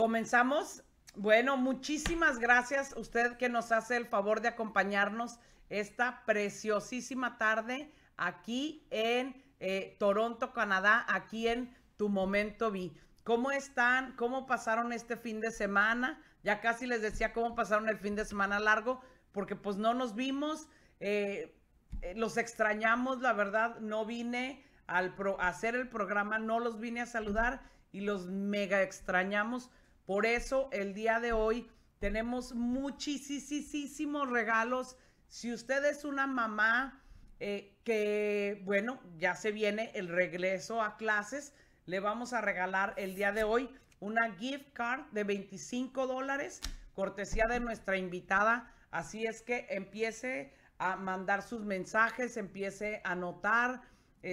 Comenzamos. Bueno, muchísimas gracias a usted que nos hace el favor de acompañarnos esta preciosísima tarde aquí en Toronto, Canadá, aquí en Tu Momento Vi. ¿Cómo están? ¿Cómo pasaron este fin de semana? Ya casi les decía cómo pasaron el fin de semana largo, porque pues no nos vimos, los extrañamos, la verdad, no vine a hacer el programa, no los vine a saludar y los mega extrañamos. Por eso el día de hoy tenemos muchísimos regalos. Si usted es una mamá bueno, ya se viene el regreso a clases, le vamos a regalar el día de hoy una gift card de $25, cortesía de nuestra invitada. Así es que empiece a mandar sus mensajes, empiece a anotar,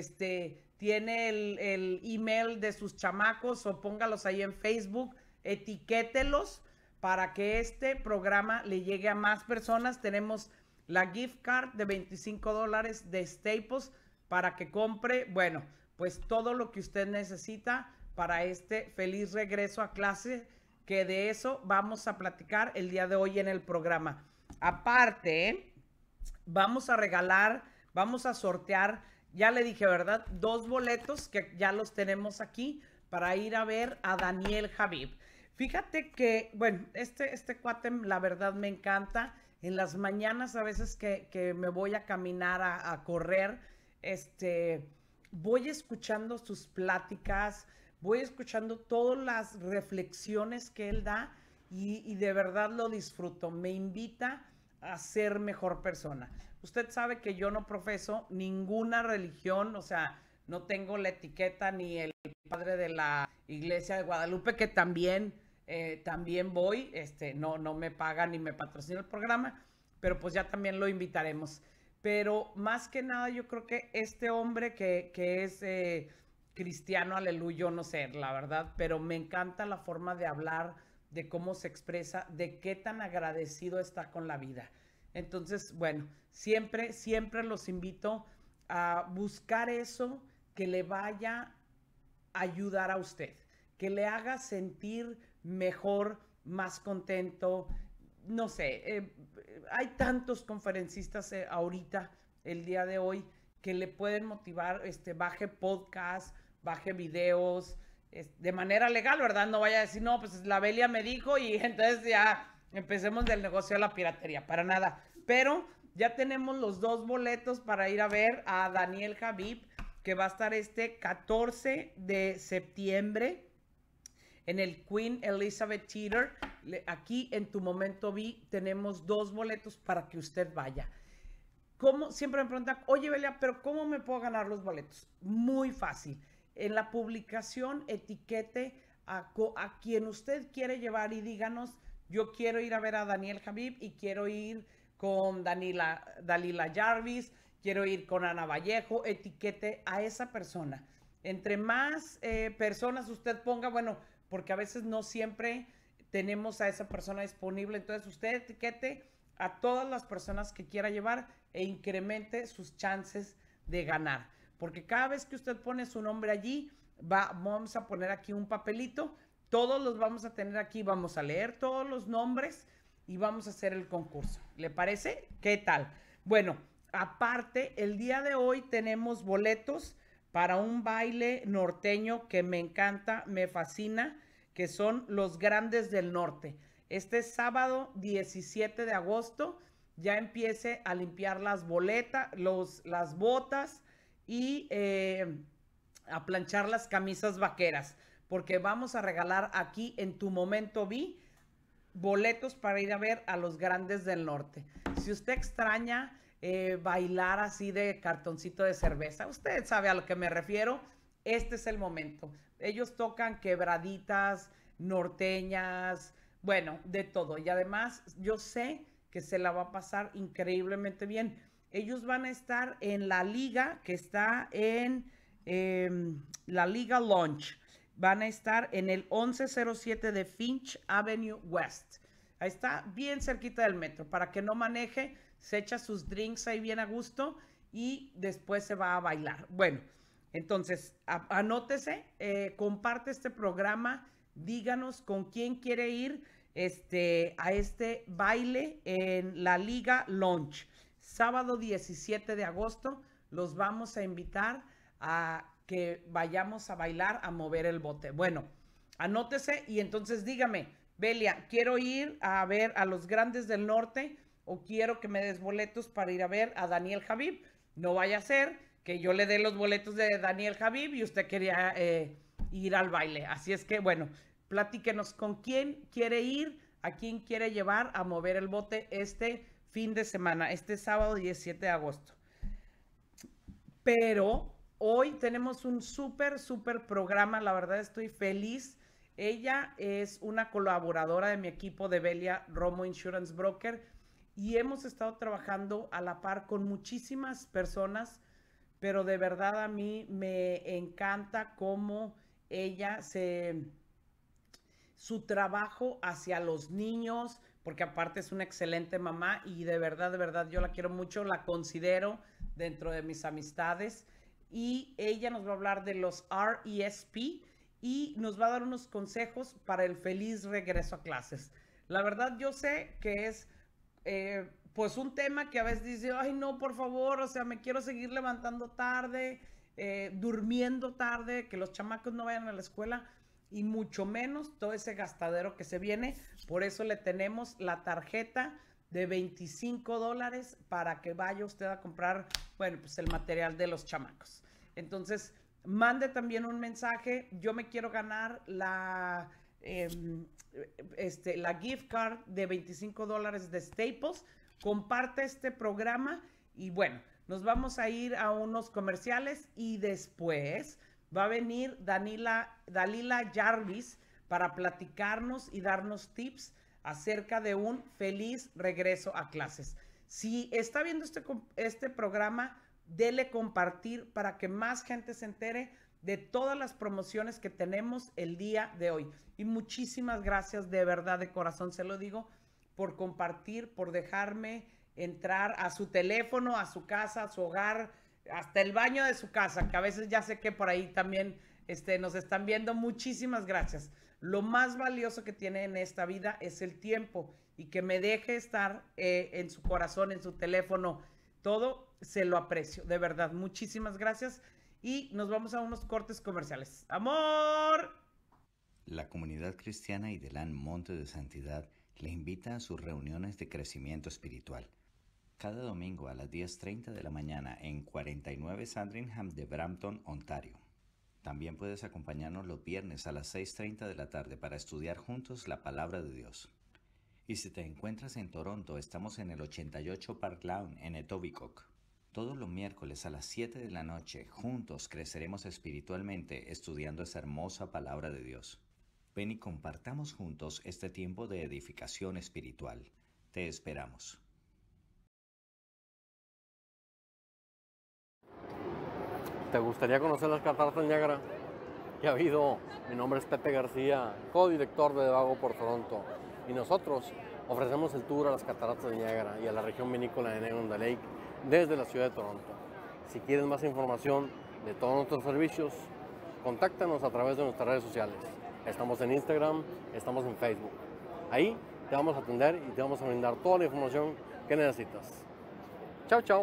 tiene el email de sus chamacos o póngalos ahí en Facebook, etiquételos para que este programa le llegue a más personas. Tenemos la gift card de $25 de Staples para que compre, bueno, pues todo lo que usted necesita para este feliz regreso a clase, que de eso vamos a platicar el día de hoy en el programa. Aparte, vamos a regalar, vamos a sortear, ya le dije, ¿verdad? 2 boletos que ya los tenemos aquí para ir a ver a Daniel Javib. Fíjate que, bueno, este cuate la verdad me encanta. En las mañanas a veces que me voy a caminar, a correr, voy escuchando sus pláticas, voy escuchando todas las reflexiones que él da y de verdad lo disfruto. Me invita a ser mejor persona. Usted sabe que yo no profeso ninguna religión, o sea, no tengo la etiqueta ni el padre de la iglesia de Guadalupe, que también voy, no me paga ni me patrocina el programa, pero pues ya también lo invitaremos. Pero más que nada yo creo que este hombre que es cristiano, aleluya, no sé, la verdad, pero me encanta la forma de hablar, de cómo se expresa, de qué tan agradecido está con la vida. Entonces, bueno, siempre los invito a buscar eso que le vaya a ayudar a usted, que le haga sentir mejor, más contento. No sé, hay tantos conferencistas ahorita, el día de hoy, que le pueden motivar, baje podcast, baje videos, de manera legal, ¿verdad? No vaya a decir, no, pues la Belia me dijo y entonces ya empecemos del negocio de la piratería, para nada. Pero ya tenemos los 2 boletos para ir a ver a Daniel Javib, que va a estar este 14 de septiembre en el Queen Elizabeth Theater. Aquí en Tu Momento Vi tenemos 2 boletos para que usted vaya. ¿Cómo? Siempre me preguntan, oye Belia, pero ¿cómo me puedo ganar los boletos? Muy fácil. En la publicación etiquete a quien usted quiere llevar y díganos, yo quiero ir a ver a Daniel Javib y quiero ir con Dalila Jarvis, quiero ir con Ana Vallejo, etiquete a esa persona. Entre más personas usted ponga, bueno, porque a veces no siempre tenemos a esa persona disponible, entonces usted etiquete a todas las personas que quiera llevar e incremente sus chances de ganar. Porque cada vez que usted pone su nombre allí, vamos a poner aquí un papelito, todos los vamos a tener aquí, vamos a leer todos los nombres y vamos a hacer el concurso. ¿Le parece? ¿Qué tal? Bueno, aparte, el día de hoy tenemos boletos para un baile norteño que me encanta, me fascina, que son los Grandes del Norte. Este sábado 17 de agosto ya empiece a limpiar las las botas y a planchar las camisas vaqueras, porque vamos a regalar aquí en Tu Momento Vi boletos para ir a ver a los Grandes del Norte. Si usted extraña bailar así de cartoncito de cerveza, usted sabe a lo que me refiero, este es el momento. Ellos tocan quebraditas, norteñas, bueno, de todo. Y además yo sé que se la va a pasar increíblemente bien. Ellos van a estar en la liga que está en la Liga Lounge. Van a estar en el 1107 de Finch Avenue West. Ahí está, bien cerquita del metro. Para que no maneje, se echa sus drinks ahí bien a gusto y después se va a bailar. Bueno, Entonces, anótese, comparte este programa, díganos con quién quiere ir a este baile en la Liga Launch. Sábado 17 de agosto los vamos a invitar a que vayamos a bailar, a mover el bote. Bueno, anótese y entonces dígame, Belia, quiero ir a ver a los Grandes del Norte o quiero que me des boletos para ir a ver a Daniel Javib. No vaya a ser que yo le dé los boletos de Daniel Javib y usted quería ir al baile. Así es que, bueno, platíquenos con quién quiere ir, a quién quiere llevar a mover el bote este fin de semana, este sábado 17 de agosto. Pero hoy tenemos un súper programa, la verdad estoy feliz. Ella es una colaboradora de mi equipo de Belia Romo Insurance Broker y hemos estado trabajando a la par con muchísimas personas, pero de verdad a mí me encanta cómo ella su trabajo hacia los niños, porque aparte es una excelente mamá y de verdad yo la quiero mucho, la considero dentro de mis amistades y ella nos va a hablar de los RESP y nos va a dar unos consejos para el feliz regreso a clases. La verdad yo sé que es pues un tema que a veces dice, ay no, por favor, o sea, me quiero seguir levantando tarde, durmiendo tarde, que los chamacos no vayan a la escuela y mucho menos todo ese gastadero que se viene. Por eso le tenemos la tarjeta de $25 para que vaya usted a comprar, bueno, pues el material de los chamacos. Entonces, mande también un mensaje, yo me quiero ganar la gift card de $25 de Staples, comparte este programa y bueno, nos vamos a ir a unos comerciales y después va a venir Dalila Jarvis para platicarnos y darnos tips acerca de un feliz regreso a clases. Si está viendo este programa, dele compartir para que más gente se entere de todas las promociones que tenemos el día de hoy. Y muchísimas gracias, de verdad, de corazón se lo digo, por compartir, por dejarme entrar a su teléfono, a su casa, a su hogar, hasta el baño de su casa, que a veces ya sé que por ahí también nos están viendo. Muchísimas gracias. Lo más valioso que tiene en esta vida es el tiempo y que me deje estar en su corazón, en su teléfono, todo se lo aprecio, de verdad. Muchísimas gracias y nos vamos a unos cortes comerciales. ¡Amor! La comunidad cristiana Idelán Monte de Santidad le invita a sus reuniones de crecimiento espiritual. Cada domingo a las 10:30 de la mañana en 49 Sandringham de Brampton, Ontario. También puedes acompañarnos los viernes a las 6:30 de la tarde para estudiar juntos la Palabra de Dios. Y si te encuentras en Toronto, estamos en el 88 Park Lawn en Etobicoke. Todos los miércoles a las 7 de la noche, juntos creceremos espiritualmente estudiando esa hermosa Palabra de Dios. Ven y compartamos juntos este tiempo de edificación espiritual. Te esperamos. ¿Te gustaría conocer las cataratas del Niágara? ¿Qué ha habido? Mi nombre es Pepe García, codirector de Vago por Toronto. Y nosotros ofrecemos el tour a las cataratas del Niágara y a la región vinícola de Niagara Lake desde la ciudad de Toronto. Si quieres más información de todos nuestros servicios, contáctanos a través de nuestras redes sociales. Estamos en Instagram, estamos en Facebook. Ahí te vamos a atender y te vamos a brindar toda la información que necesitas. Chao, chao.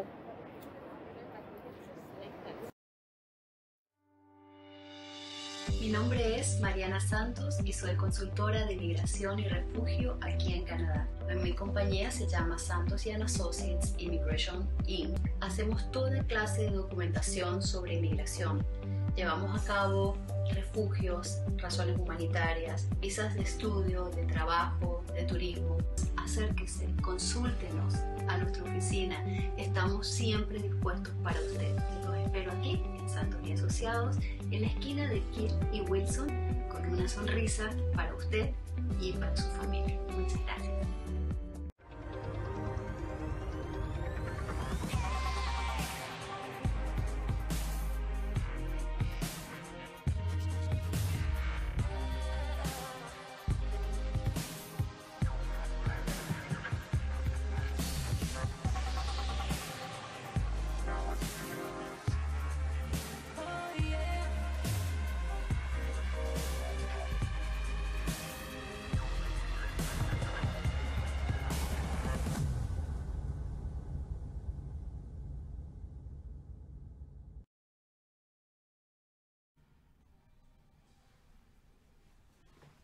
Mi nombre es Mariana Santos y soy consultora de migración y refugio aquí en Canadá. Mi compañía se llama Santos & Associates Immigration Inc. Hacemos toda clase de documentación sobre inmigración. Llevamos a cabo refugios, razones humanitarias, visas de estudio, de trabajo, de turismo. Acérquese, consúltenos a nuestra oficina. Estamos siempre dispuestos para usted. Los espero aquí en Santos & Asociados, en la esquina de Kill y Wilson, con una sonrisa para usted y para su familia. Muchas gracias.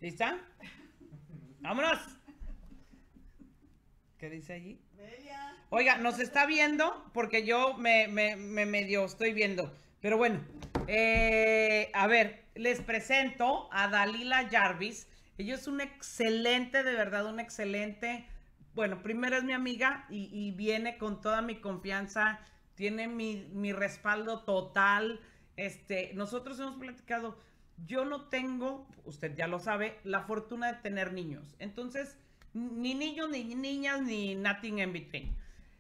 ¿Lista? ¡Vámonos! ¿Qué dice allí? Oiga, nos está viendo porque yo me medio estoy viendo. Pero bueno, a ver, les presento a Dalila Jarvis. Ella es una excelente, de verdad, una excelente. Bueno, primero es mi amiga y viene con toda mi confianza. Tiene mi respaldo total. Nosotros hemos platicado. Yo no tengo, usted ya lo sabe, la fortuna de tener niños. Entonces, ni niños, ni niñas, ni nothing in between.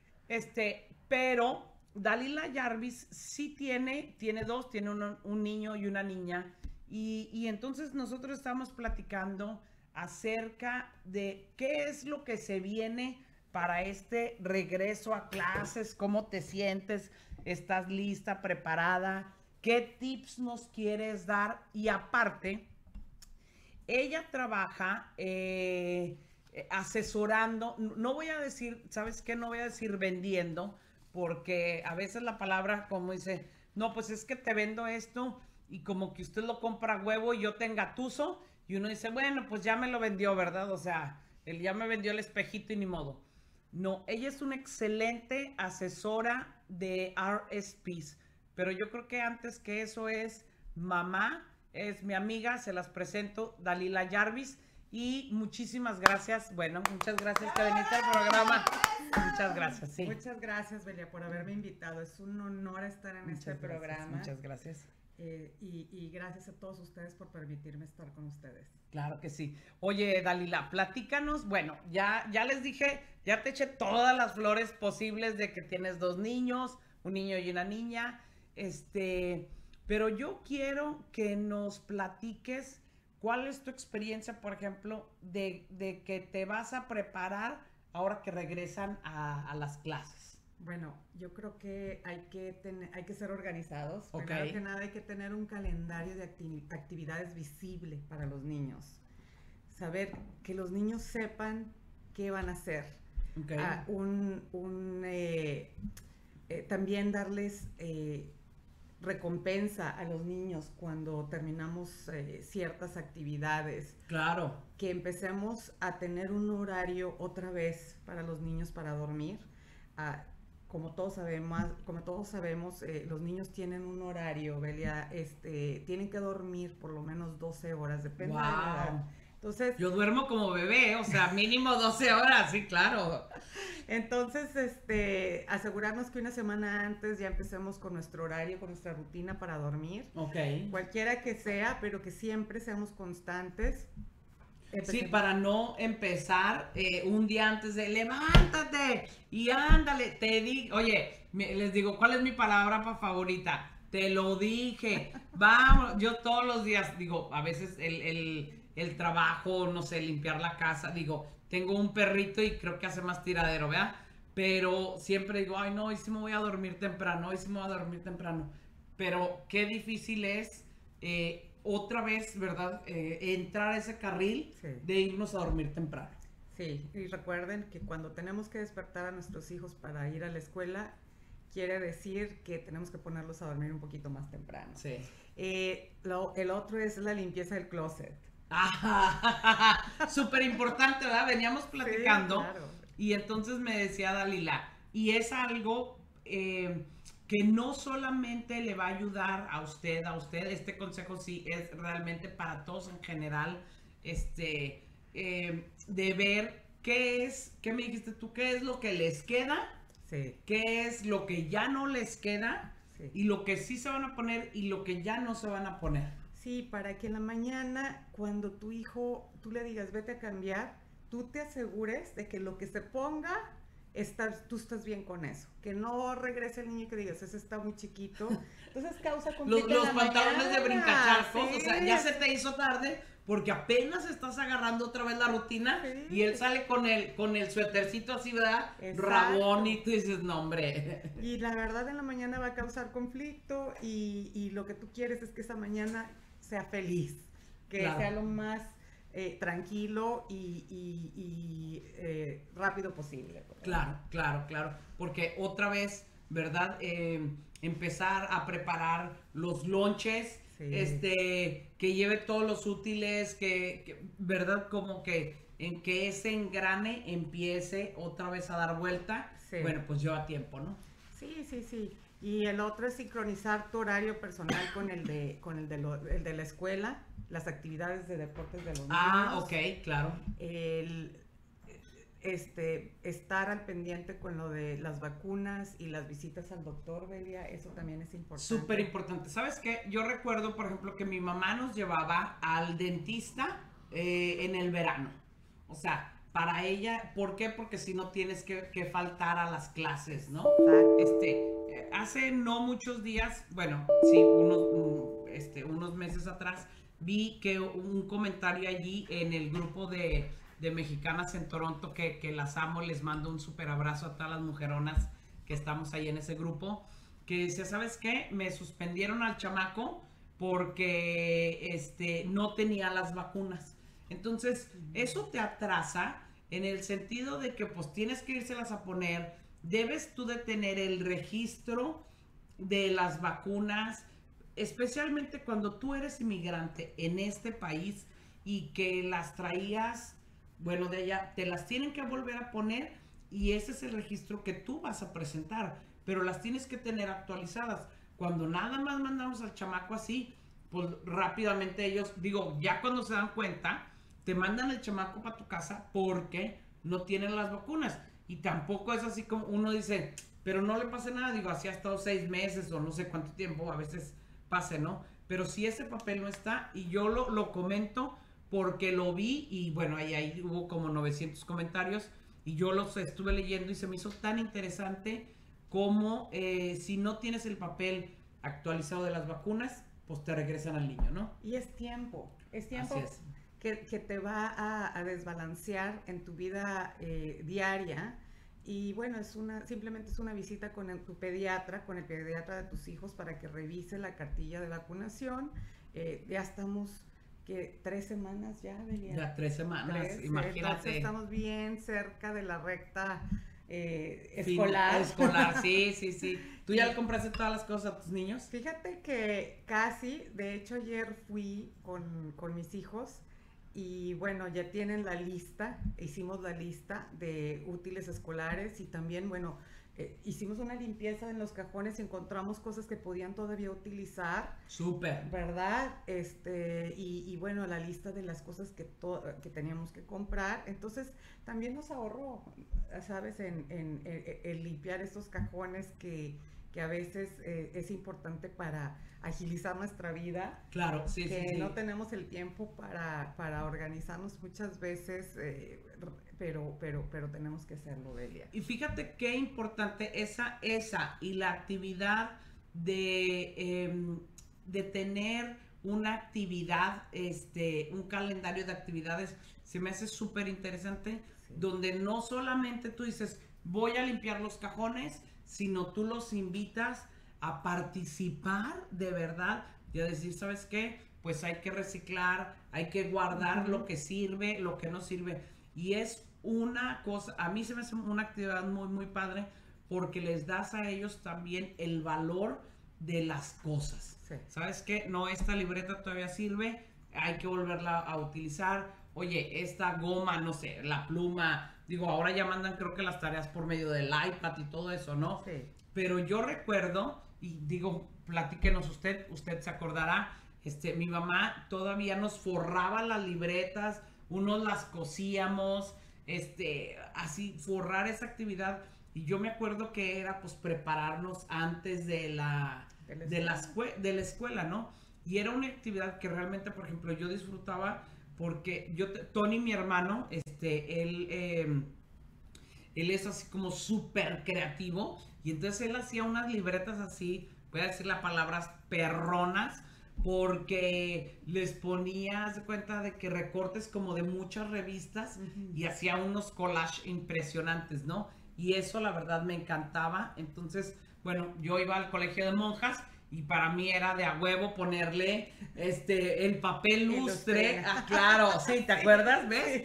Pero Dalila Jarvis sí tiene dos, tiene un niño y una niña. Y entonces nosotros estamos platicando acerca de qué es lo que se viene para este regreso a clases, cómo te sientes, estás lista, preparada, qué tips nos quieres dar. Y aparte, ella trabaja asesorando, no voy a decir, ¿sabes qué? No voy a decir vendiendo, porque a veces la palabra como dice, no, pues es que te vendo esto y como que usted lo compra a huevo y yo te engatuso y uno dice, bueno, pues ya me lo vendió, ¿verdad? O sea, él ya me vendió el espejito y ni modo. No, ella es una excelente asesora de RSPs, pero yo creo que antes que eso es mamá, es mi amiga, se las presento, Dalila Jarvis. Y muchísimas gracias, bueno, muchas gracias que viniste al programa. Muchas gracias, sí. Muchas gracias, Belia, por haberme invitado. Es un honor estar en este programa. Muchas gracias. Y gracias a todos ustedes por permitirme estar con ustedes. Claro que sí. Oye, Dalila, platícanos. Bueno, ya les dije, ya te eché todas las flores posibles de que tienes 2 niños, un niño y una niña. Pero yo quiero que nos platiques cuál es tu experiencia, por ejemplo, de que te vas a preparar ahora que regresan a las clases. Bueno, yo creo que hay que ser organizados. Okay. Primero que nada hay que tener un calendario de actividades visible para los niños. Saber que los niños sepan qué van a hacer. Okay. También darles recompensa a los niños cuando terminamos ciertas actividades. Claro. Que empecemos a tener un horario otra vez para los niños para dormir. Como todos sabemos, los niños tienen un horario, Belia, tienen que dormir por lo menos 12 horas, depende de la edad. Entonces, yo duermo como bebé, o sea, mínimo 12 horas, sí, claro. Entonces, asegurarnos que una semana antes ya empecemos con nuestro horario, con nuestra rutina para dormir. Ok. Cualquiera que sea, pero que siempre seamos constantes. Sí, para no empezar un día antes de levántate y ándale, oye, les digo, ¿cuál es mi palabra favorita? Te lo dije, vamos, yo todos los días, digo, a veces el trabajo, no sé, limpiar la casa, digo, tengo un perrito y creo que hace más tiradero, ¿verdad? Pero siempre digo, ay no, hoy sí me voy a dormir temprano, pero qué difícil es otra vez, ¿verdad? Entrar a ese carril de irnos a dormir temprano. Sí, y recuerden que cuando tenemos que despertar a nuestros hijos para ir a la escuela, quiere decir que tenemos que ponerlos a dormir un poquito más temprano. Sí. El otro es la limpieza del closet. Súper importante, ¿verdad? Veníamos platicando. Sí, claro. Y entonces me decía Dalila, y es algo que no solamente le va a ayudar a usted, este consejo sí es realmente para todos en general, de ver qué me dijiste tú, qué es lo que les queda, sí, qué es lo que ya no les queda, sí, y lo que sí se van a poner y lo que ya no se van a poner. Sí, para que en la mañana, cuando tu hijo, tú le digas, vete a cambiar, tú te asegures de que lo que se ponga, tú estás bien con eso. Que no regrese el niño y que digas, ese está muy chiquito. Entonces causa conflicto los pantalones mañana. De brincacharcos, Sí. O sea, ya se te hizo tarde porque apenas estás agarrando otra vez la rutina, sí, y él sale con el suétercito así, ¿verdad? Exacto. Rabón, y tú dices, no, hombre. Y la verdad en la mañana va a causar conflicto y lo que tú quieres es que esa mañana sea feliz, que claro, sea lo más tranquilo y rápido posible. Claro, porque otra vez, ¿verdad? Empezar a preparar los lonches, que lleve todos los útiles, ¿verdad? Como que en que ese engrane empiece otra vez a dar vuelta, Sí. bueno, pues lleva tiempo, ¿no? Sí. Y el otro es sincronizar tu horario personal con el de la escuela, las actividades de deportes de los niños. Ah, ok, claro. Estar al pendiente con lo de las vacunas y las visitas al doctor, Belia, eso también es importante. Súper importante. ¿Sabes qué? Yo recuerdo, por ejemplo, que mi mamá nos llevaba al dentista en el verano. O sea, para ella, ¿por qué? Porque si no tienes que faltar a las clases, ¿no? Exacto. Hace no muchos días, bueno, sí, unos meses atrás, vi que un comentario allí en el grupo de mexicanas en Toronto, que las amo, les mando un súper abrazo a todas las mujeronas que estamos ahí en ese grupo, que decía, ¿sabes qué? Me suspendieron al chamaco porque no tenía las vacunas. Entonces, eso te atrasa en el sentido de que pues tienes que írselas a poner, debes tú de tener el registro de las vacunas, especialmente cuando tú eres inmigrante en este país y que las traías, bueno, de allá, te las tienen que volver a poner y ese es el registro que tú vas a presentar, pero las tienes que tener actualizadas. Cuando nada más mandamos al chamaco así, pues rápidamente ellos, digo, ya cuando se dan cuenta, te mandan el chamaco para tu casa porque no tienen las vacunas. Y tampoco es así como uno dice, pero no le pasa nada, digo, así ha estado 6 meses o no sé cuánto tiempo, a veces pase, ¿no? Pero si ese papel no está, y yo lo comento porque lo vi y bueno, ahí hubo como 900 comentarios y yo los estuve leyendo y se me hizo tan interesante como si no tienes el papel actualizado de las vacunas, pues te regresan al niño, ¿no? Y es tiempo Así es. que te va a desbalancear en tu vida diaria. Y bueno, simplemente es una visita con tu pediatra, con el pediatra de tus hijos para que revise la cartilla de vacunación. Ya estamos, ¿qué? 3 semanas ya, Belia. Ya 3 semanas, imagínate. Entonces estamos bien cerca de la recta escolar. Escolar, sí. ¿Tú ya le compraste todas las cosas a tus niños? Fíjate que casi, de hecho ayer fui con mis hijos y bueno, ya tienen la lista, hicimos la lista de útiles escolares y también, bueno, hicimos una limpieza en los cajones y encontramos cosas que podían todavía utilizar. Súper. ¿Verdad? Y bueno, la lista de las cosas que teníamos que comprar. Entonces, también nos ahorró, ¿sabes? En limpiar estos cajones que a veces es importante para agilizar nuestra vida. Claro, sí. No tenemos el tiempo para organizarnos muchas veces, pero tenemos que hacerlo, Belia. Y fíjate qué importante esa y la actividad de tener una actividad, un calendario de actividades, se me hace súper interesante, sí. Donde no solamente tú dices, voy a limpiar los cajones, sino tú los invitas a participar de verdad y a decir, ¿sabes qué? Pues hay que reciclar, hay que guardar lo que sirve, lo que no sirve. Y es una cosa, a mí se me hace una actividad muy, muy padre porque les das a ellos también el valor de las cosas. Sí. ¿Sabes qué? No, esta libreta todavía sirve, hay que volverla a utilizar. Oye, esta goma, no sé, la pluma, digo, ahora ya mandan creo que las tareas por medio del iPad y todo eso, ¿no? Sí. Pero yo recuerdo, y digo, platíquenos usted se acordará, mi mamá todavía nos forraba las libretas, unos las cosíamos, así, forrar esa actividad, y yo me acuerdo que era, pues, prepararnos antes de la escuela, ¿no? Y era una actividad que realmente, por ejemplo, yo disfrutaba porque Tony, mi hermano, él es así como súper creativo y entonces él hacía unas libretas así, voy a decir la palabra perronas, porque les ponía, haz de cuenta de que recortes como de muchas revistas y hacía unos collages impresionantes, ¿no? Y eso la verdad me encantaba. Entonces, bueno, yo iba al colegio de monjas y para mí era de a huevo ponerle el papel lustre. Ah, claro, sí, ¿te acuerdas? ¿Ves?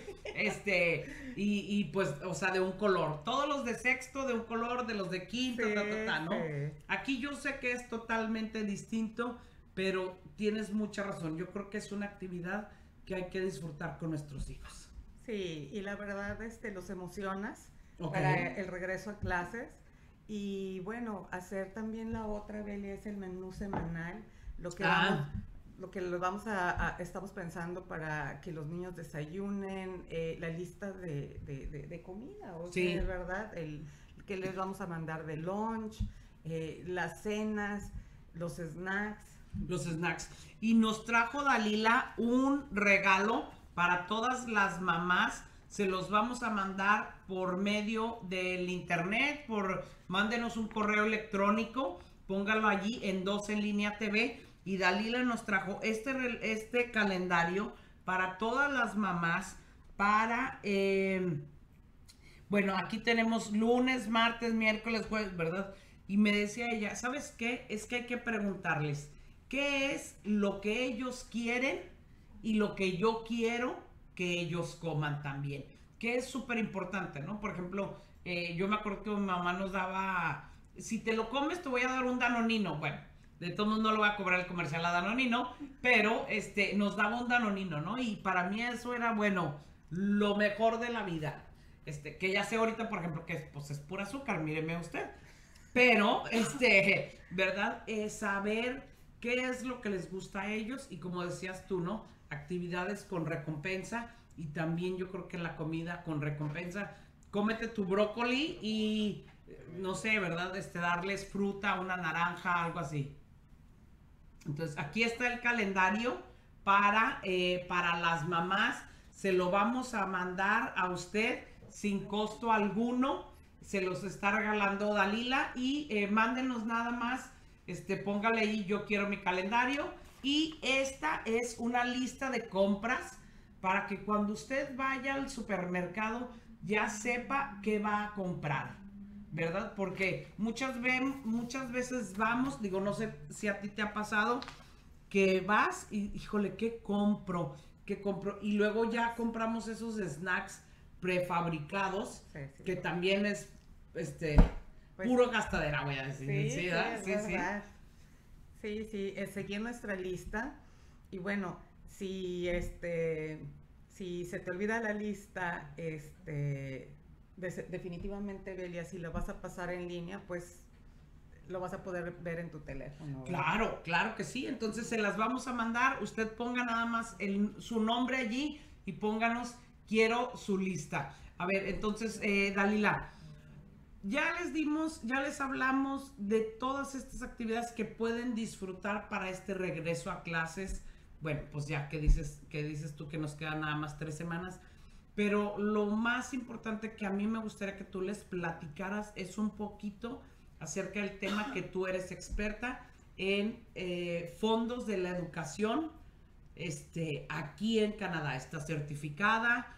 Y pues, o sea, de un color. Todos los de sexto de un color, de los de quinto, ¿no? Aquí yo sé que es totalmente distinto, pero tienes mucha razón. Yo creo que es una actividad que hay que disfrutar con nuestros hijos. Sí, y la verdad, los emocionas Ok. para el regreso a clases. Y bueno, hacer también la otra, Beli, es el menú semanal, lo que Ah. estamos pensando para que los niños desayunen, la lista de comida, o Sí. sea, ¿verdad? Que les vamos a mandar de lunch, las cenas, los snacks. Los snacks. Y nos trajo Dalila un regalo para todas las mamás. Se los vamos a mandar por medio del internet, mándenos un correo electrónico, póngalo allí en 2 en línea TV. Y Dalila nos trajo este calendario para todas las mamás, bueno, aquí tenemos lunes, martes, miércoles, jueves, ¿verdad? Y me decía ella, ¿sabes qué? Es que hay que preguntarles, ¿qué es lo que ellos quieren y lo que yo quiero que ellos coman también? Que es súper importante, ¿no? Por ejemplo, yo me acuerdo que mi mamá nos daba, si te lo comes te voy a dar un danonino. Bueno, de todos modos no lo voy a cobrar el comercial a danonino, pero nos daba un danonino, ¿no? Y para mí eso era, bueno, lo mejor de la vida. Que ya sé ahorita, por ejemplo, que pues es pura azúcar, míreme usted. Pero, ¿verdad? Saber qué es lo que les gusta a ellos y como decías tú, ¿no? Actividades con recompensa y también yo creo que la comida con recompensa. Cómete tu brócoli y, no sé, ¿verdad? Darles fruta, una naranja, algo así. Entonces, aquí está el calendario para las mamás. Se lo vamos a mandar a usted sin costo alguno. Se los está regalando Dalila y mándenos nada más, póngale ahí yo quiero mi calendario y esta es una lista de compras para que cuando usted vaya al supermercado ya sepa qué va a comprar, ¿verdad? Porque muchas veces vamos, digo, no sé si a ti te ha pasado que vas y, híjole, ¿qué compro? ¿Qué compro? Y luego ya compramos esos snacks prefabricados, Sí. que también es pues, puro gastadera, voy a decir. Sí, Sí, ¿verdad? es Sí, verdad. Sí, seguí nuestra lista y bueno, si se te olvida la lista, definitivamente, Belia, si lo vas a pasar en línea, pues lo vas a poder ver en tu teléfono, ¿verdad? Claro que sí. Entonces se las vamos a mandar. Usted ponga nada más su nombre allí y pónganos, quiero su lista. A ver, entonces, Dalila, ya les hablamos de todas estas actividades que pueden disfrutar para este regreso a clases. Bueno, pues ya que dices tú que nos quedan nada más 3 semanas. Pero lo más importante que a mí me gustaría que tú les platicaras es un poquito acerca del tema que tú eres experta en fondos de la educación aquí en Canadá. Está certificada.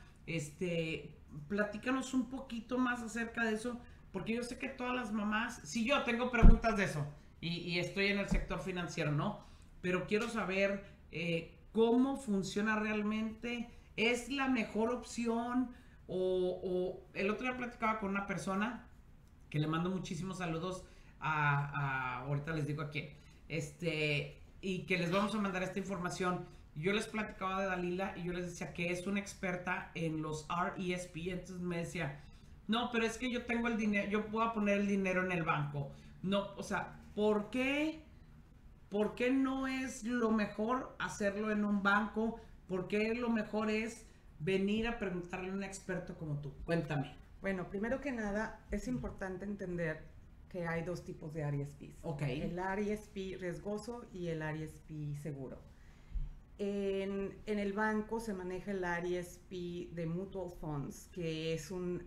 Platícanos un poquito más acerca de eso, porque yo sé que todas las mamás, si yo tengo preguntas de eso y estoy en el sector financiero, ¿no? Pero quiero saber cómo funciona realmente. ¿Es la mejor opción? O el otro día platicaba con una persona que le mando muchísimos saludos ahorita les digo a quién, y que les vamos a mandar esta información. Yo les platicaba de Dalila y yo les decía que es una experta en los RESP, entonces me decía, no, pero es que yo tengo el dinero, yo puedo poner el dinero en el banco. No, o sea, ¿por qué no es lo mejor hacerlo en un banco? ¿Por qué lo mejor es venir a preguntarle a un experto como tú? Cuéntame. Bueno, primero que nada, es importante entender que hay 2 tipos de RESPs. Ok. El RESP riesgoso y el RESP seguro. En el banco se maneja el RESP de Mutual Funds, que es un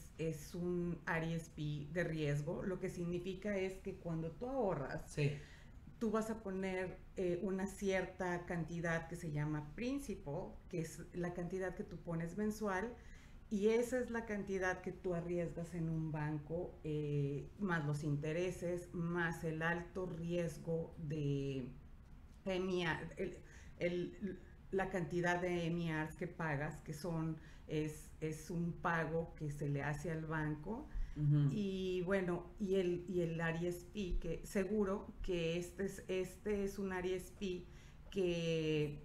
RESP de riesgo. Lo que significa es que cuando tú ahorras, Sí. tú vas a poner una cierta cantidad que se llama principal, que es la cantidad que tú pones mensual, y esa es la cantidad que tú arriesgas en un banco, más los intereses, más el alto riesgo de la cantidad de MERs que pagas, que es un pago que se le hace al banco Y bueno, y el RESP, que seguro que este es un RESP que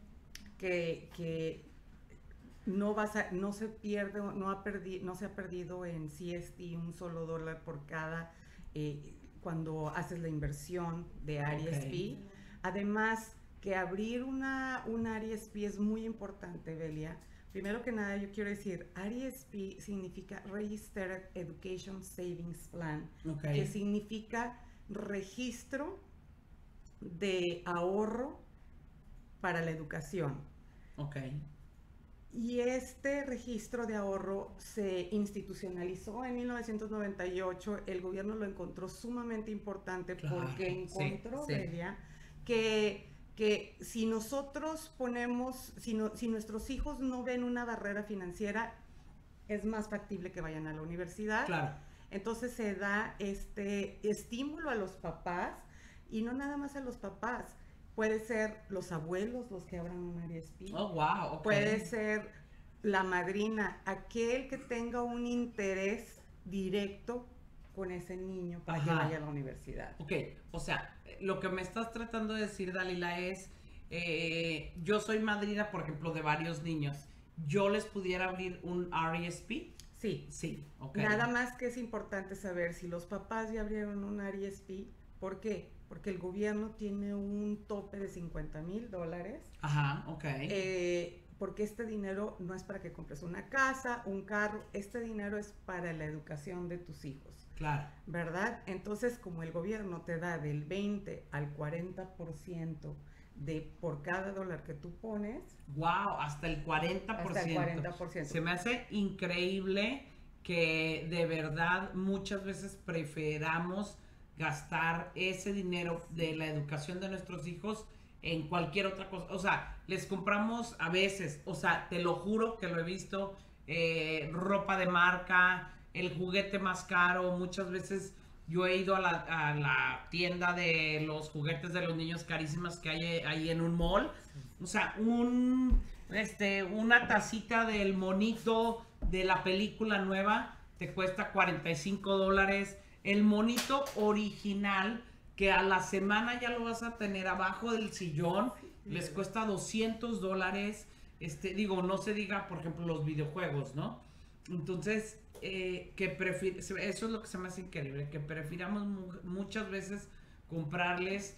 no se pierde, no se ha perdido en CST un solo dólar por cada cuando haces la inversión de RESP. Okay. Además, que abrir un RESP es muy importante, Belia. Primero que nada, yo quiero decir, RESP significa Registered Education Savings Plan, que significa registro de ahorro para la educación. Y este registro de ahorro se institucionalizó en 1998. El gobierno lo encontró sumamente importante porque encontró, Belia, que si nosotros ponemos, si nuestros hijos no ven una barrera financiera, es más factible que vayan a la universidad. Claro. Entonces se da este estímulo a los papás, y no nada más a los papás. Puede ser los abuelos los que abran un RESP. Oh, wow. Okay. Puede ser la madrina, aquel que tenga un interés directo con ese niño para que vaya a la universidad. Ok, o sea, lo que me estás tratando de decir, Dalila, es, yo soy madrina, por ejemplo, de varios niños. ¿Yo les pudiera abrir un RESP? Sí. Sí, ok. Nada más que es importante saber si los papás ya abrieron un RESP. ¿Por qué? Porque el gobierno tiene un tope de $50,000. Ajá, ok. Porque este dinero no es para que compres una casa, un carro, este dinero es para la educación de tus hijos. Claro. ¿Verdad? Entonces, como el gobierno te da del 20 al 40% por cada dólar que tú pones. ¡Wow! Hasta el 40%. Hasta el 40%. Se me hace increíble que de verdad muchas veces preferamos gastar ese dinero de la educación de nuestros hijos en cualquier otra cosa. O sea, les compramos a veces, o sea, te lo juro que lo he visto, ropa de marca, el juguete más caro. Muchas veces yo he ido a la tienda de los juguetes de los niños carísimas que hay ahí en un mall. O sea, una tacita del monito de la película nueva te cuesta $45. El monito original, que a la semana ya lo vas a tener abajo del sillón, les cuesta $200. No se diga, por ejemplo, los videojuegos, ¿no? Entonces, eso es lo que se me hace increíble, que prefiramos muchas veces comprarles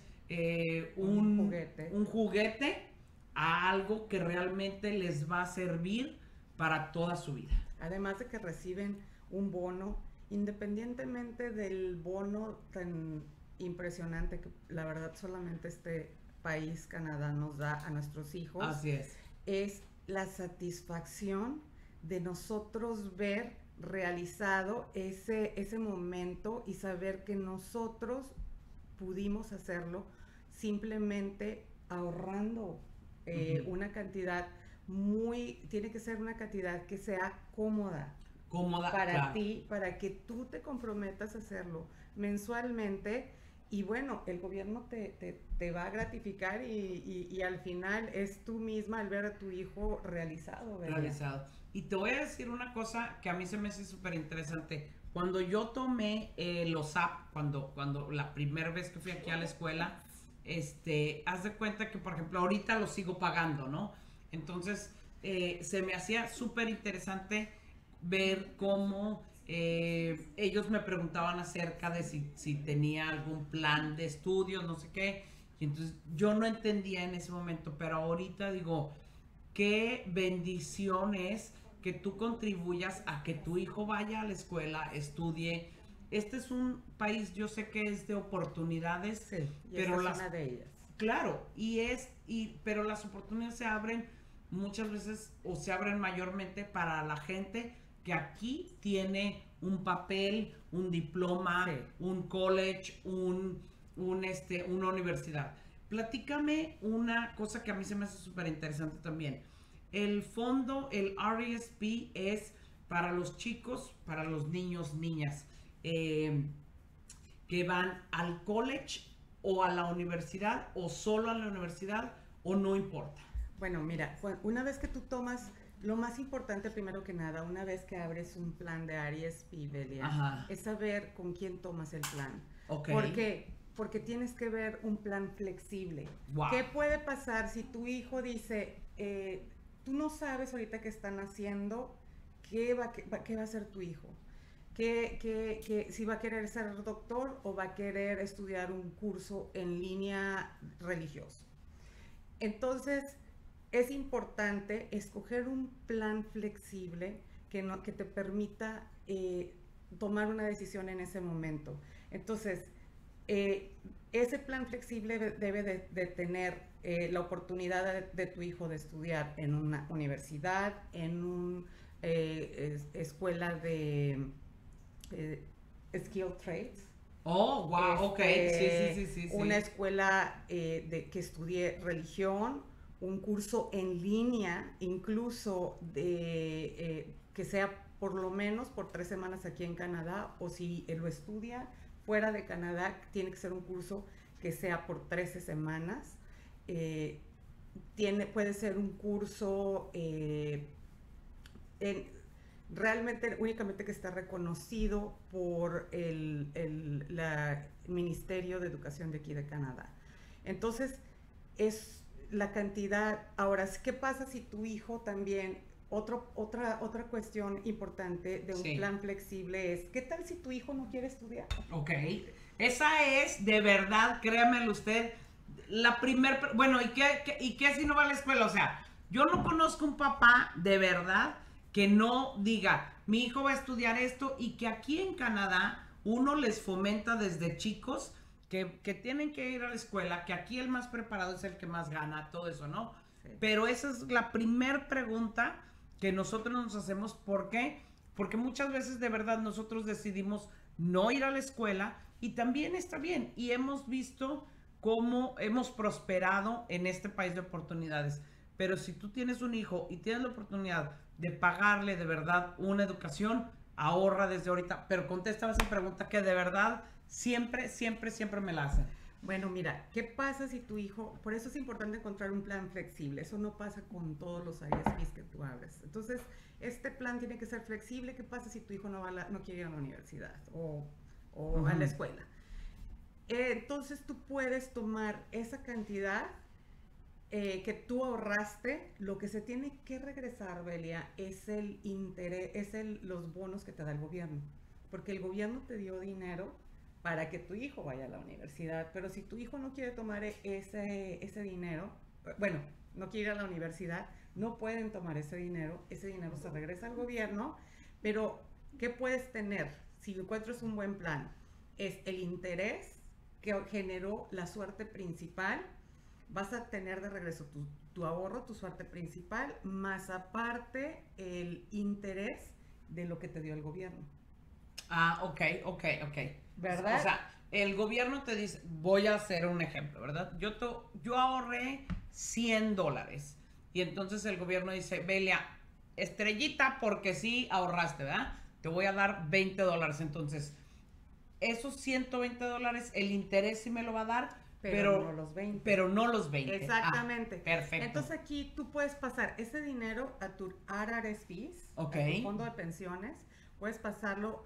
un juguete a algo que realmente les va a servir para toda su vida. Además de que reciben un bono, independientemente del bono tan impresionante que la verdad solamente este país, Canadá, nos da a nuestros hijos. Así es. Es la satisfacción de nosotros ver realizado ese momento y saber que nosotros pudimos hacerlo simplemente ahorrando una cantidad tiene que ser una cantidad que sea cómoda para ti, para que tú te comprometas a hacerlo mensualmente. Y bueno, el gobierno te va a gratificar y al final es tú misma al ver a tu hijo realizado, ¿verdad? Realizado. Y te voy a decir una cosa que a mí se me hace súper interesante. Cuando yo tomé los AP, cuando la primera vez que fui aquí a la escuela, haz de cuenta que, por ejemplo, ahorita lo sigo pagando, ¿no? Entonces, se me hacía súper interesante ver cómo ellos me preguntaban acerca de si tenía algún plan de estudios, no sé qué. Y entonces yo no entendía en ese momento, pero ahorita digo, qué bendición es que tú contribuyas a que tu hijo vaya a la escuela, estudie. Este es un país, yo sé que es de oportunidades, sí, pero es una de ellas. Claro, pero las oportunidades se abren muchas veces, o se abren mayormente para la gente que aquí tiene un papel, un diploma, sí, un college, una universidad. Platícame una cosa que a mí se me hace súper interesante también. El fondo, el RESP, es para los chicos, para los niños, niñas, que van al college o a la universidad, o solo a la universidad, o no importa. Bueno, mira, una vez que tú tomas Lo más importante, primero que nada, una vez que abres un plan de RESP, Belia, Ajá. es saber con quién tomas el plan. Ok. ¿Por qué? Porque tienes que ver un plan flexible. Wow. ¿Qué puede pasar si tu hijo dice, tú no sabes ahorita qué están haciendo, qué va a hacer tu hijo? Si va a querer ser doctor o va a querer estudiar un curso en línea religioso. Entonces, es importante escoger un plan flexible que te permita tomar una decisión en ese momento. Entonces, ese plan flexible debe de tener la oportunidad de tu hijo de estudiar en una universidad, en una escuela de skilled trades. Oh, wow, ok, sí. Una escuela que estudie religión, un curso en línea, incluso que sea por lo menos por 3 semanas aquí en Canadá, o si lo estudia fuera de Canadá, tiene que ser un curso que sea por 13 semanas. Puede ser un curso realmente únicamente que está reconocido por el Ministerio de Educación de aquí de Canadá. Entonces, es la cantidad. Ahora, ¿qué pasa si tu hijo también, otra cuestión importante de un plan flexible es, ¿qué tal si tu hijo no quiere estudiar? Ok, esa es, de verdad, créamelo usted, la bueno, ¿y qué si no va a la escuela? O sea, yo no conozco un papá, de verdad, que no diga, mi hijo va a estudiar esto, y que aquí en Canadá uno les fomenta desde chicos que tienen que ir a la escuela, que aquí el más preparado es el que más gana, todo eso, ¿no? Sí. Pero esa es la primer pregunta que nosotros nos hacemos. ¿Por qué? Porque muchas veces de verdad nosotros decidimos no ir a la escuela, y también está bien, y hemos visto cómo hemos prosperado en este país de oportunidades. Pero si tú tienes un hijo y tienes la oportunidad de pagarle de verdad una educación, ahorra desde ahorita. Pero contesta esa pregunta que de verdad siempre me la hacen. Bueno, mira, ¿qué pasa si tu hijo, por eso es importante encontrar un plan flexible? Eso no pasa con todos los RESPs que tú abres. Entonces, este plan tiene que ser flexible. ¿Qué pasa si tu hijo no quiere ir a la universidad o a la escuela? Entonces, tú puedes tomar esa cantidad que tú ahorraste. Lo que se tiene que regresar, Belia, es el interés, los bonos que te da el gobierno. Porque el gobierno te dio dinero para que tu hijo vaya a la universidad, pero si tu hijo no quiere tomar ese dinero, bueno, no quiere ir a la universidad, no pueden tomar ese dinero se regresa al gobierno. Pero ¿qué puedes tener si encuentras un buen plan? Es el interés que generó la suerte principal. Vas a tener de regreso tu ahorro, tu suerte principal, más aparte el interés de lo que te dio el gobierno. Ah, ok. ¿Verdad? O sea, el gobierno te dice, voy a hacer un ejemplo, ¿verdad? Yo ahorré $100, y entonces el gobierno dice, Belia, estrellita, porque sí ahorraste, ¿verdad? Te voy a dar $20. Entonces, esos $120, el interés sí me lo va a dar, pero no los 20. Exactamente. Perfecto. Entonces aquí tú puedes pasar ese dinero a tu RRSPs, okay, a tu fondo de pensiones. Puedes pasarlo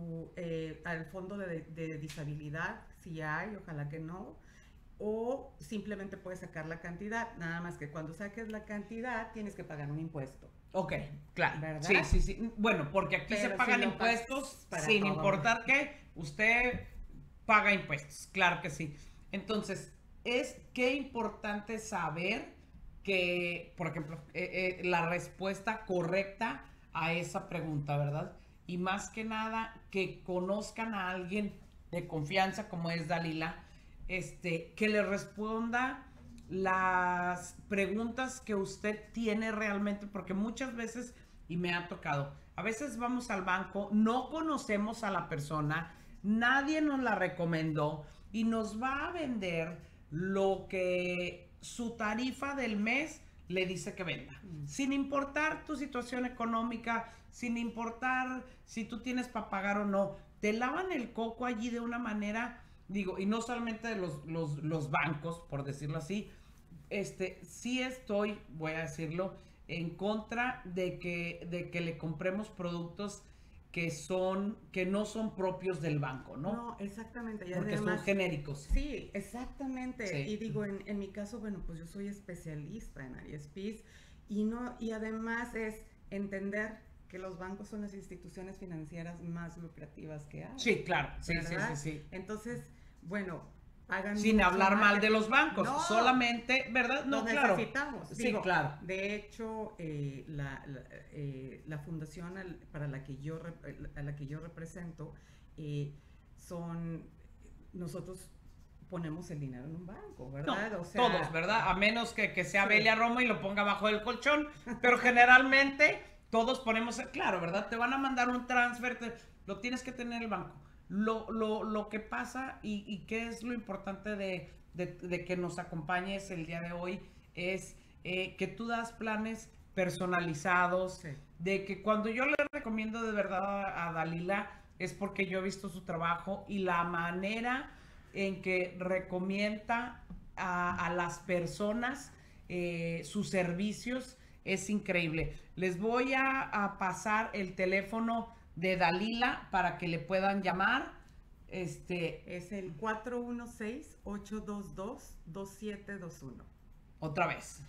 al fondo de disabilidad, si hay, ojalá que no. O simplemente puedes sacar la cantidad, nada más que cuando saques la cantidad tienes que pagar un impuesto. Ok, claro. ¿Verdad? Sí. Bueno, porque aquí se pagan impuestos sin importar qué, usted paga impuestos, claro que sí. Entonces, qué importante saber que, por ejemplo, la respuesta correcta a esa pregunta, ¿verdad? Y más que nada, que conozcan a alguien de confianza como es Dalila, que le responda las preguntas que usted tiene realmente, porque muchas veces, y me ha tocado, a veces vamos al banco, no conocemos a la persona, nadie nos la recomendó, y nos va a vender lo que su tarifa del mes le dice que venda, sin importar tu situación económica, sin importar si tú tienes para pagar o no. Te lavan el coco allí de una manera, digo, y no solamente de los bancos, por decirlo así. Sí estoy, voy a decirlo, en contra de que le compremos productos que no son propios del banco, ¿no? No, exactamente. Y porque además, son genéricos. Sí, exactamente. Sí. Y digo, en mi caso, bueno, pues yo soy especialista en ISPs y además es entender que los bancos son las instituciones financieras más lucrativas que hay. Sí, claro. Sí, ¿verdad? sí. Entonces, bueno, hagan Sin mucho hablar mal de marketing. los bancos, No, solamente, ¿verdad? No, los claro. necesitamos. Sí, Digo, claro. De hecho, la fundación a la que yo represento, nosotros ponemos el dinero en un banco, ¿verdad? No, o sea, todos, ¿verdad? A menos que sea sí. Belia Romo y lo ponga bajo el colchón, pero generalmente todos ponemos, claro, ¿verdad? Te van a mandar un transfer, lo tienes que tener en el banco. Lo que pasa y qué es lo importante de que nos acompañes el día de hoy es que tú das planes personalizados, Sí. de que cuando yo le recomiendo de verdad a Dalila es porque yo he visto su trabajo y la manera en que recomienda a las personas sus servicios es increíble. Les voy a pasar el teléfono de Dalila para que le puedan llamar. Es el 416-822-2721. Otra vez.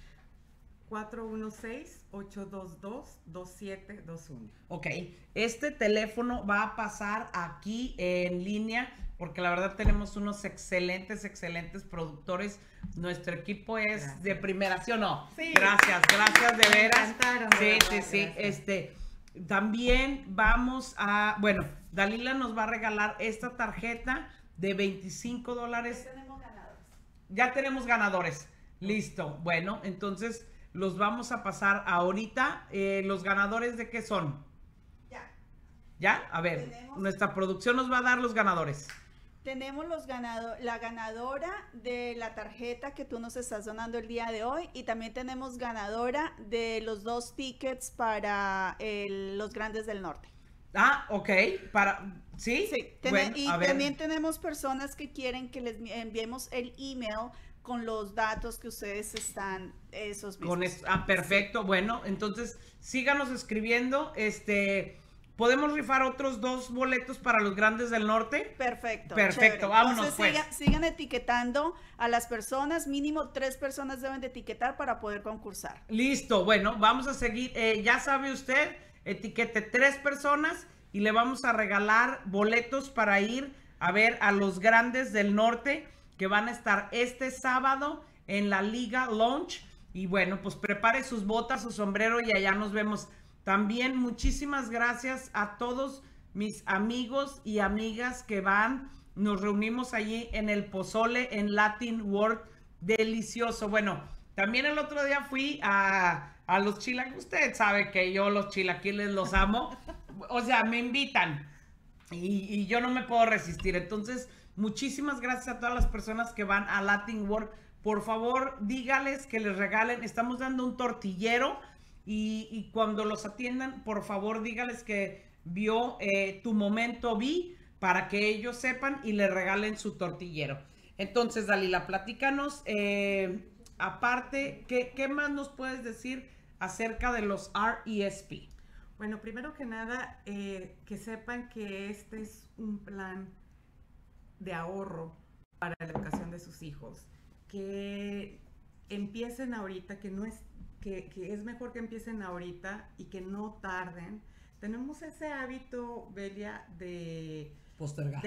416-822-2721. Ok, este teléfono va a pasar aquí en línea porque la verdad tenemos unos excelentes productores. Nuestro equipo es de primera, ¿sí o no? Sí. Gracias de Me veras. encantaron, Sí, de sí, verdad, sí. gracias. También vamos a, bueno, Dalila nos va a regalar esta tarjeta de $25. Ya tenemos ganadores. Listo. Bueno, entonces los vamos a pasar ahorita. ¿Los ganadores de qué son? ¿Ya? A ver, nuestra producción nos va a dar los ganadores. Tenemos la ganadora de la tarjeta que tú nos estás donando el día de hoy y también tenemos ganadora de los 2 tickets para los Grandes del Norte. Ah, ok. ¿Sí? Sí, Bueno, y a ver. también tenemos personas que quieren que les enviemos el email con los datos que ustedes están, esos mismos. Perfecto. Sí. Bueno, entonces síganos escribiendo. ¿Podemos rifar otros 2 boletos para los Grandes del Norte? Perfecto. Perfecto, vámonos. Entonces, pues. Sigan etiquetando a las personas, mínimo 3 personas deben de etiquetar para poder concursar. Listo, bueno, vamos a seguir. Ya sabe usted, etiquete 3 personas y le vamos a regalar boletos para ir a ver a los Grandes del Norte que van a estar este sábado en la Liga Lounge. Y bueno, pues prepare sus botas, su sombrero y allá nos vemos. También muchísimas gracias a todos mis amigos y amigas que nos reunimos allí en el pozole en Latin World, delicioso. Bueno, también el otro día fui a los chilaquiles, usted sabe que yo los chilaquiles los amo, o sea, me invitan y yo no me puedo resistir. Entonces, muchísimas gracias a todas las personas que van a Latin World. Por favor, dígales que les regalen, estamos dando un tortillero. Y cuando los atiendan, por favor, dígales que vio Tu Momento Vi para que ellos sepan y le regalen su tortillero. Entonces, Dalila, platícanos, aparte, ¿qué más nos puedes decir acerca de los RESP? Bueno, primero que nada, que sepan que este es un plan de ahorro para la educación de sus hijos. Que empiecen ahorita, que es mejor que empiecen ahorita y que no tarden. Tenemos ese hábito, Belia, de postergar.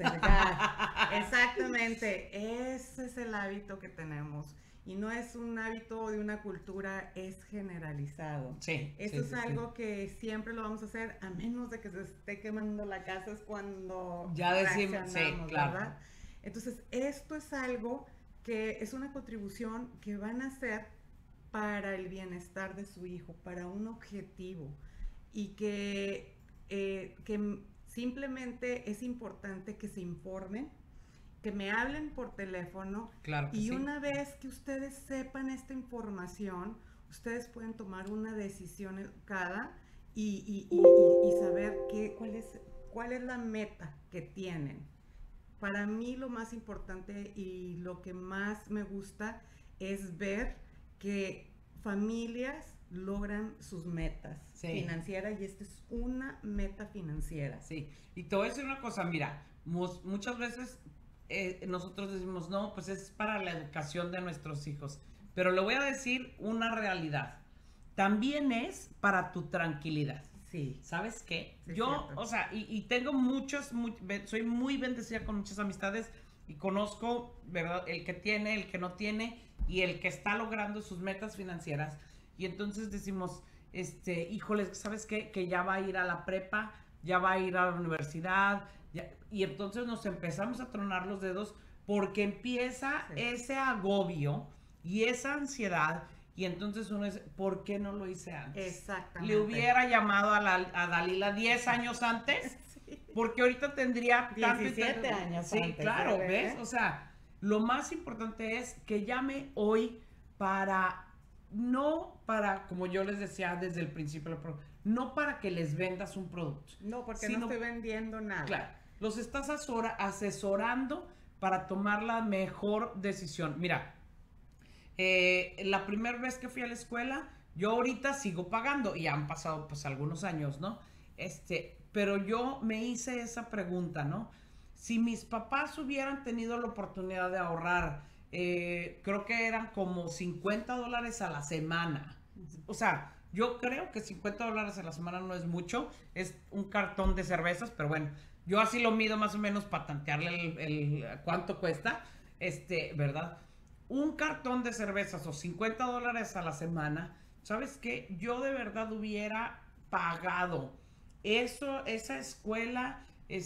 Exactamente, ese es el hábito que tenemos. Y no es un hábito de una cultura, es generalizado. Sí. Eso es algo que siempre lo vamos a hacer, a menos de que se esté quemando la casa, es cuando ya decimos, sí, claro. ¿verdad? Entonces, esto es algo que es una contribución que van a hacer para el bienestar de su hijo, para un objetivo, y que simplemente es importante que se informen, que me hablen por teléfono, claro que y sí. Una vez que ustedes sepan esta información, ustedes pueden tomar una decisión educada y saber cuál es la meta que tienen. Para mí lo más importante y lo que más me gusta es ver que familias logran sus metas financieras, y esta es una meta financiera. Sí, y te voy a decir una cosa, mira, muchas veces nosotros decimos, no, pues es para la educación de nuestros hijos, pero le voy a decir una realidad, también es para tu tranquilidad. Sí. ¿Sabes qué? Sí, yo, cierto. o sea, y tengo soy muy bendecida con muchas amistades y conozco, ¿verdad? El que tiene, el que no tiene y el que está logrando sus metas financieras. Y entonces decimos, híjoles, ¿sabes qué? Que ya va a ir a la prepa, ya va a ir a la universidad, y entonces nos empezamos a tronar los dedos porque empieza ese agobio y esa ansiedad. Y entonces uno dice, ¿por qué no lo hice antes? Exactamente. Le hubiera llamado a Dalila 10 años antes, porque ahorita tendría 17 años sí, antes, claro, ¿verdad? ¿ves? O sea, lo más importante es que llame hoy no para, como yo les decía desde el principio, no para que les vendas un producto. No, porque sino, no estoy vendiendo nada. Claro, los estás asesorando para tomar la mejor decisión. Mira, la primera vez que fui a la escuela, yo ahorita sigo pagando y han pasado pues algunos años, ¿no? Pero yo me hice esa pregunta, ¿no? Si mis papás hubieran tenido la oportunidad de ahorrar, creo que eran como $50 a la semana. O sea, yo creo que $50 a la semana no es mucho, es un cartón de cervezas, pero bueno, yo así lo mido más o menos para tantearle el cuánto cuesta, ¿verdad? Un cartón de cervezas o $50 a la semana, ¿sabes qué? Yo de verdad hubiera pagado esa escuela,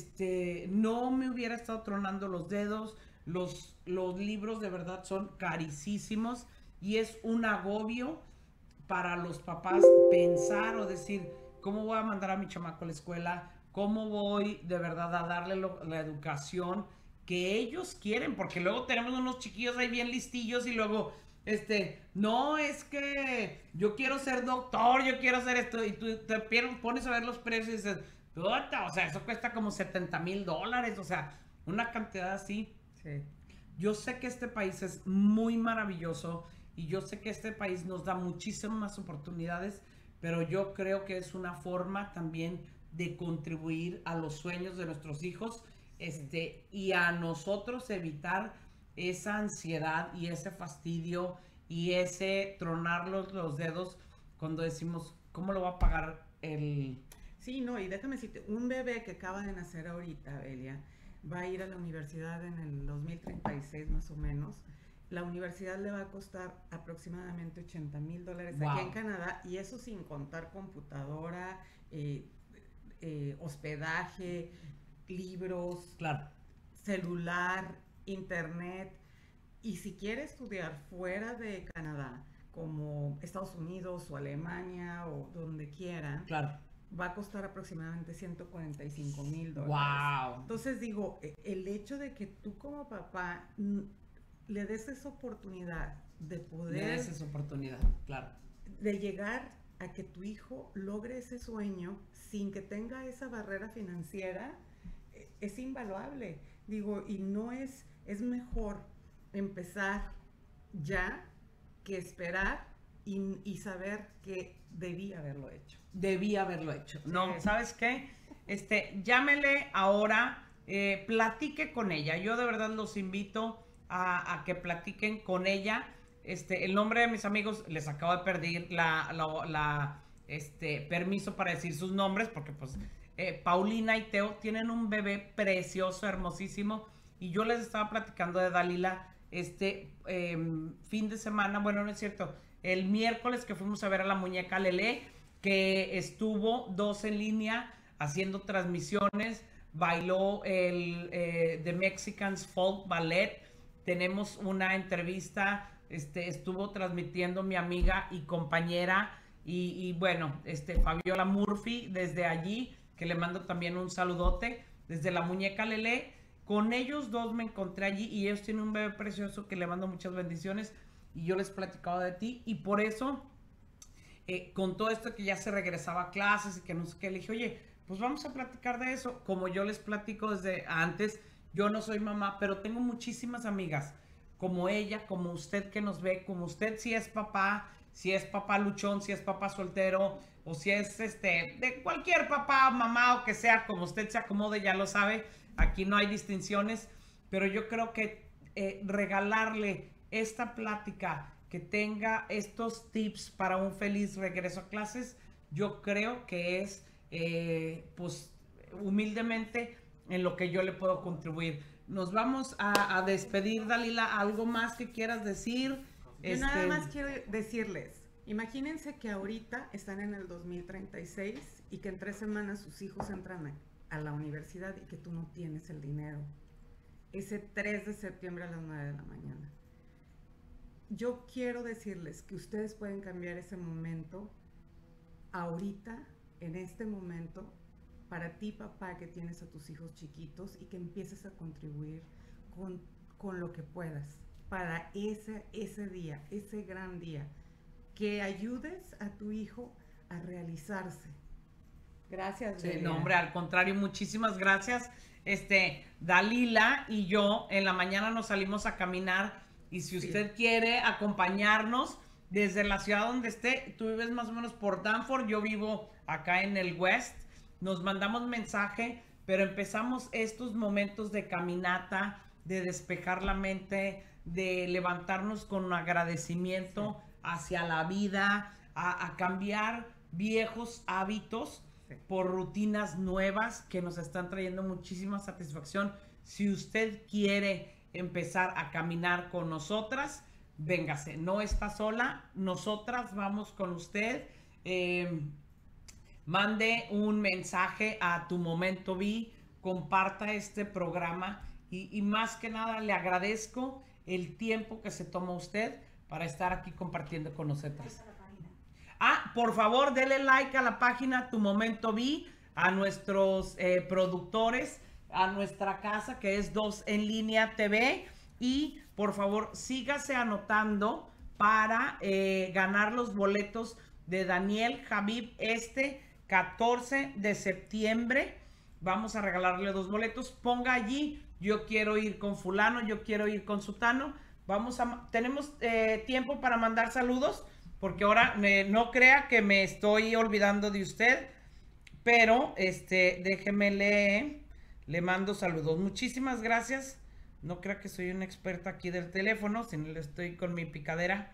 no me hubiera estado tronando los dedos, los libros de verdad son carísimos y es un agobio para los papás pensar o decir, ¿cómo voy a mandar a mi chamaco a la escuela? ¿Cómo voy de verdad a darle la educación que ellos quieren? Porque luego tenemos unos chiquillos ahí bien listillos y luego, no, es que yo quiero ser doctor, yo quiero hacer esto, y tú te pones a ver los precios y dices, puta, o sea, eso cuesta como $70,000, o sea, una cantidad así. Sí. Yo sé que este país es muy maravilloso y yo sé que este país nos da muchísimas oportunidades, pero yo creo que es una forma también de contribuir a los sueños de nuestros hijos, y a nosotros evitar esa ansiedad y ese fastidio y ese tronar los dedos cuando decimos, ¿cómo lo va a pagar el...? Sí, no, y déjame decirte, un bebé que acaba de nacer ahorita, Belia, va a ir a la universidad en el 2036 más o menos. La universidad le va a costar aproximadamente $80,000 Wow. aquí en Canadá, y eso sin contar computadora, hospedaje, libros, Claro. celular, internet. Y si quiere estudiar fuera de Canadá, como Estados Unidos o Alemania o donde quiera, Claro. va a costar aproximadamente $145,000. Wow. Entonces digo, el hecho de que tú como papá le des esa oportunidad de poder, Esa oportunidad, claro. de llegar a que tu hijo logre ese sueño sin que tenga esa barrera financiera, es invaluable. Digo, y no es mejor empezar ya que esperar y saber que debí haberlo hecho. Debí haberlo hecho. No, Sí. ¿sabes qué? Llámele ahora, platique con ella. Yo de verdad los invito a que platiquen con ella. El nombre de mis amigos, les acabo de pedir permiso para decir sus nombres, porque pues Paulina y Teo tienen un bebé precioso, hermosísimo, y yo les estaba platicando de Dalila fin de semana, bueno, no es cierto, el miércoles que fuimos a ver a la muñeca Lele, que estuvo 2 en línea haciendo transmisiones, bailó el The Mexicans Folk Ballet, tenemos una entrevista, estuvo transmitiendo mi amiga y compañera y bueno, Fabiola Murphy desde allí, que le mando también un saludote, desde la muñeca Lele. Con ellos dos me encontré allí y ellos tienen un bebé precioso que le mando muchas bendiciones y yo les platicaba de ti y por eso con todo esto que ya se regresaba a clases y que no sé qué, le dije, oye, pues vamos a platicar de eso. Como yo les platico desde antes, yo no soy mamá, pero tengo muchísimas amigas como ella, como usted que nos ve, como usted si es papá, si es papá luchón, si es papá soltero, o si es de cualquier papá, mamá o que sea, como usted se acomode, ya lo sabe, aquí no hay distinciones, pero yo creo que regalarle esta plática, que tenga estos tips para un feliz regreso a clases, yo creo que es, pues, humildemente en lo que yo le puedo contribuir. Nos vamos a despedir, Dalila. ¿Algo más que quieras decir? Yo nada más quiero decirles, imagínense que ahorita están en el 2036 y que en 3 semanas sus hijos entran a la universidad y que tú no tienes el dinero. Ese 3 de septiembre a las 9 de la mañana. Yo quiero decirles que ustedes pueden cambiar ese momento ahorita, en este momento, para ti, papá, que tienes a tus hijos chiquitos y que empieces a contribuir con lo que puedas para ese día, ese gran día, que ayudes a tu hijo a realizarse. Gracias, Sí, Delia. no, hombre, al contrario, muchísimas gracias. Dalila y yo en la mañana nos salimos a caminar, y si usted quiere acompañarnos desde la ciudad donde esté, tú vives más o menos por Danforth, yo vivo acá en el West, nos mandamos mensaje, pero empezamos estos momentos de caminata, de despejar la mente, de levantarnos con agradecimiento hacia la vida, a cambiar viejos hábitos por rutinas nuevas que nos están trayendo muchísima satisfacción. Si usted quiere empezar a caminar con nosotras, véngase, no está sola, nosotras vamos con usted. Mande un mensaje a Tu Momento Vi, comparta este programa y más que nada le agradezco el tiempo que se toma usted para estar aquí compartiendo con nosotras. Por favor, dele like a la página Tu Momento Vi, a nuestros productores, a nuestra casa que es 2 en línea TV, y por favor sígase anotando para ganar los boletos de Daniel Javib 14 de septiembre. Vamos a regalarle 2 boletos. Ponga allí, yo quiero ir con fulano, yo quiero ir con sutano. Tenemos tiempo para mandar saludos, porque ahora no crea que me estoy olvidando de usted, pero déjeme le mando saludos. Muchísimas gracias. No crea que soy una experta aquí del teléfono, sino le estoy con mi picadera.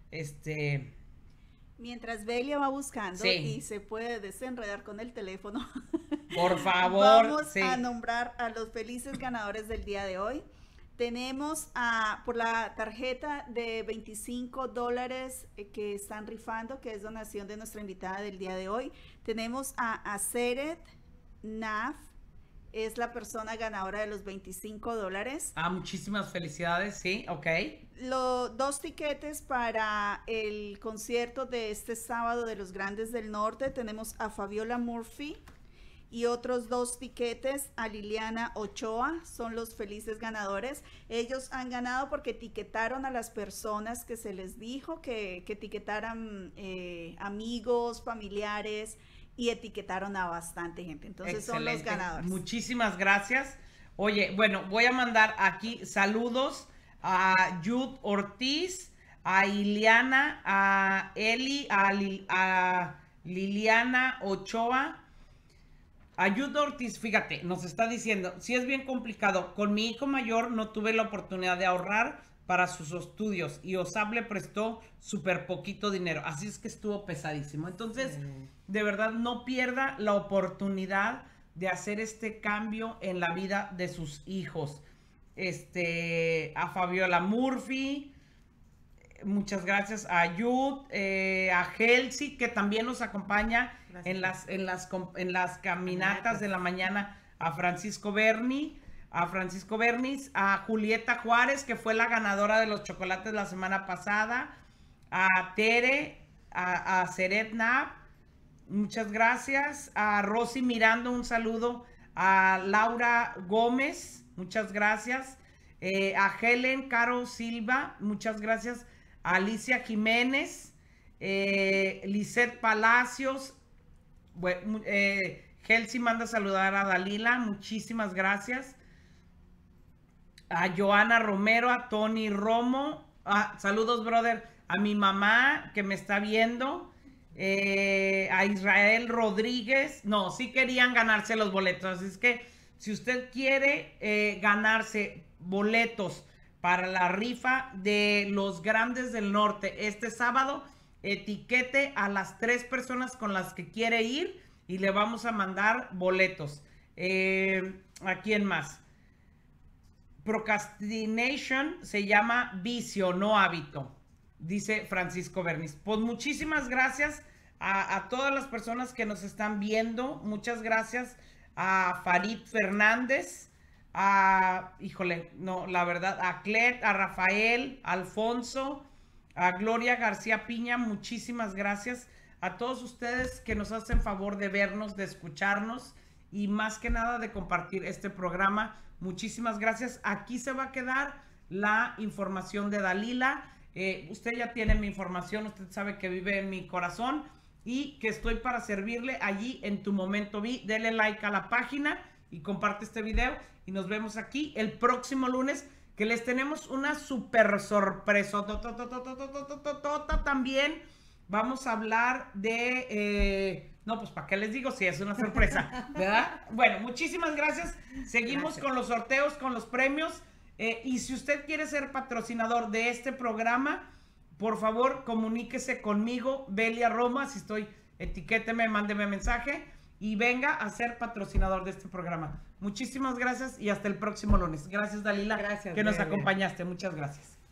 Mientras Belia va buscando Sí. y se puede desenredar con el teléfono, Por favor. vamos Sí. a nombrar a los felices ganadores del día de hoy. Tenemos por la tarjeta de $25 que están rifando, que es donación de nuestra invitada del día de hoy. Tenemos a Aceret Naf, es la persona ganadora de los $25. Muchísimas felicidades, sí, ok. Los 2 tiquetes para el concierto de este sábado de los Grandes del Norte. Tenemos a Fabiola Murphy y otros 2 tiquetes a Liliana Ochoa. Son los felices ganadores. Ellos han ganado porque etiquetaron a las personas que se les dijo que etiquetaran amigos, familiares, y etiquetaron a bastante gente. Entonces Excelente. son los ganadores. Muchísimas gracias. Oye, bueno, voy a mandar aquí saludos a Yud Ortiz, a Iliana, a Eli, a Liliana Ochoa. A Yud Ortiz, fíjate, nos está diciendo, sí es bien complicado. Con mi hijo mayor no tuve la oportunidad de ahorrar para sus estudios y OSAP le prestó súper poquito dinero, así es que estuvo pesadísimo. Entonces, de verdad, no pierda la oportunidad de hacer este cambio en la vida de sus hijos. A Fabiola Murphy, muchas gracias. A Yud, a Helsi, que también nos acompaña en las caminatas de la mañana, a Francisco Bernis, a Julieta Juárez, que fue la ganadora de los chocolates la semana pasada, a Tere, a Seret Nab, muchas gracias, a Rosy Mirando, un saludo, a Laura Gómez, muchas gracias, a Helen Caro Silva, muchas gracias, a Alicia Jiménez, Lisette Palacios, Helsi manda a saludar a Dalila, muchísimas gracias. A Joana Romero, a Tony Romo, saludos brother, a mi mamá que me está viendo, a Israel Rodríguez. No, sí querían ganarse los boletos, así es que si usted quiere ganarse boletos para la rifa de los Grandes del Norte este sábado, etiquete a las 3 personas con las que quiere ir y le vamos a mandar boletos. ¿A quién más? Procrastination se llama vicio, no hábito, dice Francisco Bernis. Pues muchísimas gracias a todas las personas que nos están viendo. Muchas gracias a Farid Fernández, híjole, no, la verdad, a Clet, a Rafael, a Alfonso, a Gloria García Piña. Muchísimas gracias a todos ustedes que nos hacen favor de vernos, de escucharnos y más que nada de compartir este programa. Muchísimas gracias. Aquí se va a quedar la información de Dalila. Usted ya tiene mi información, usted sabe que vive en mi corazón y que estoy para servirle allí en Tu Momento Vi. Dele like a la página y comparte este video y nos vemos aquí el próximo lunes, que les tenemos una súper sorpresa. También vamos a hablar de... no, pues ¿para qué les digo si es una sorpresa? ¿Verdad? Bueno, muchísimas gracias. Seguimos con los sorteos, con los premios. Y si usted quiere ser patrocinador de este programa, por favor, comuníquese conmigo, Belia Roma. Si estoy, etiquéteme, mándeme mensaje y venga a ser patrocinador de este programa. Muchísimas gracias y hasta el próximo lunes. Gracias, Dalila, Gracias, que nos Belia. acompañaste. Muchas gracias.